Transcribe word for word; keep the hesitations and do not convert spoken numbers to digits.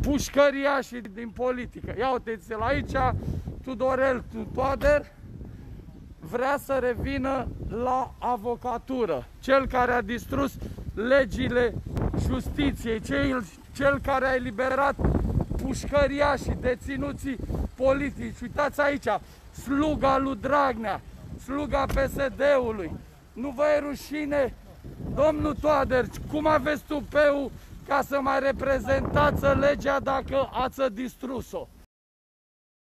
pușcăriașii din politică. Ia uite-ți-l aici, Tudorel Toader vrea să revină la avocatură. Cel care a distrus legile justiției, cel, cel care a eliberat pușcăriașii, deținuții politici. Uitați aici, sluga lui Dragnea, sluga P S D-ului. Nu vă e rușine, domnul Toader, cum aveți tupeu ca să mai reprezentați legea dacă ați distrus-o?